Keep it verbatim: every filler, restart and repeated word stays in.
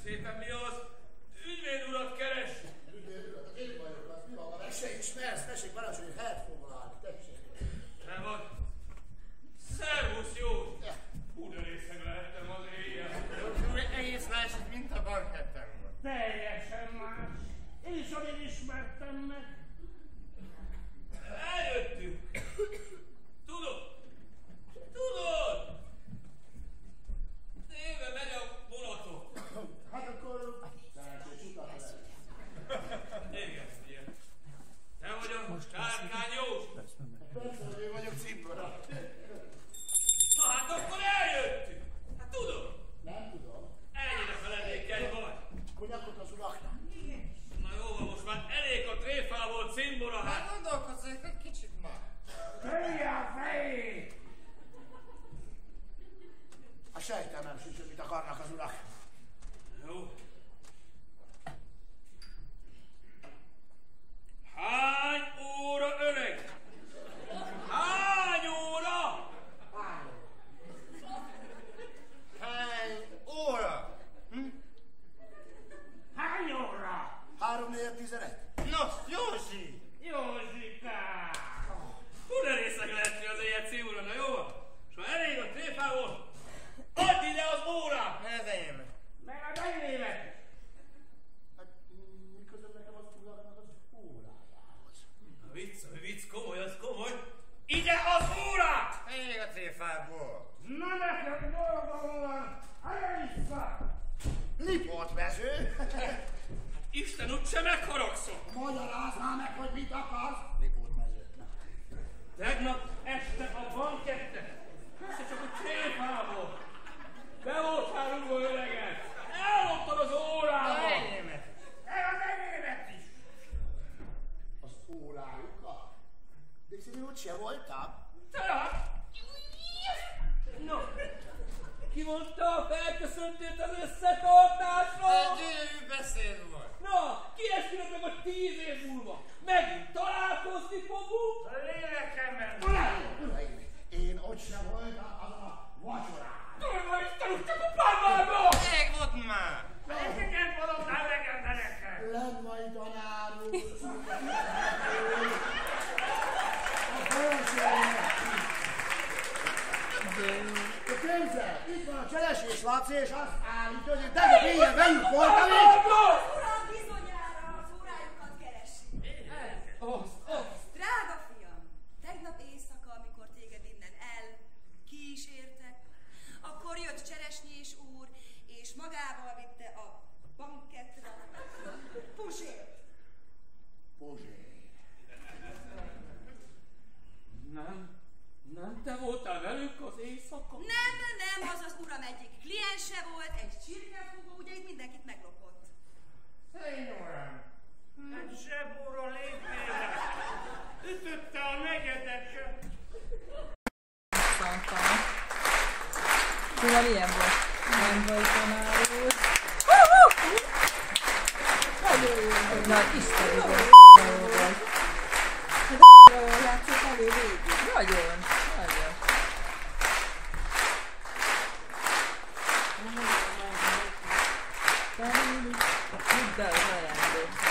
szépen, mi az? Ügyvéd urat keres! Ügyvéd urat, én vagyok, az mi van? Meg se ismersz, tessék parancsolni, hogy helyet foglalni, tessék. Nem vagy? Szervusz, jó! Hú, de részeg lehettem az éjjel. Egész másik, mint a bankettem volt. Teljesen más. Én is olyan ismertem meg. Eljöttünk! Tudod? Tudod? Délben megy a vonatok. Hát akkor... Szerencsés utat lehet. Igen, igen. Te vagy a Sárkány Jós? Persze, hogy én vagyok cimbora. Na hát akkor eljöttünk! Hát tudod? Nem tudom. Ennyire feledékeny vagy. Konyakot az uraknak. Na jó van, most már elég a tréfából cimbora, hát... Hát gondolkozzék egy kicsit már. Törje a fejét! A sejtelmem sincs, hogy mit akarnak az urak. Jó. Hány óra, öreg? Hány óra? Hány Hány óra? Hm? Hány óra? Három négy tizenegy. Nos, Józsi! Józsikám! Hú, de részeg lehet, hogy az éjjel címúra, na jó van? És ha elég a tréfából, add ide az órát! Ez enyém. Meg a enyémet is! Hát miközben nekem az uraknak az órájához. A vicc, a vicc, komoly, az komoly. Ide az órát! Elég a tréfából. Na nekem dolgom van! Állj vissza! Liportvező? Isten úgyse megharagszol! Magyarázd már meg, hogy mit akarsz. Liportvező. Tegnap este a bankette, össze csak a tréfából. Be voltál rúgva öreget! Elloptad az órába! Enyémet. Meg az enyémet is! Az órájukat? De hiszen én ott se voltam. Tehát? No, ki mondta a felköszöntőt az összetartásról? Gyűlű beszéd volt. Na, kiesülök meg a tíz év múlva. Megint találkozni fogunk? A lélekemben! Uraim, uraim, én ott sem voltam azon a vacsorán. Tudod, Isten úgy csak a pármányba! Elég volt már. Ezeket valószínűleg legendelekkel! Lenvai tanár úr, a felsőnek. Képzel, itt van a Cselesés Laci, és azt állítja, hogy tegnap éjjel velük voltam itt. Uram, bizonyára az órájukat keresi. Drága fiam, tegnap éjszaka, amikor téged innen elkísértek, akkor jött Cseresnyés úr, és magával vitte a bankettre Puzsért. Puzsér. Nem, nem te voltál velük az éjszaka? Nem, nem, az az uram egyik kliense volt, egy csirkefogó, ugye itt mindenkit meglopott. Én uram, egy zsebóra lépére ütötte a negyedeket. Szantam. Szóval ilyen volt. Nem volt tanár úr. Nagyon jó volt. Na, isteni volt. Jó volt. Hát jól látszott elő végig. Nagyon, nagyon. Hidd el, az ajándék.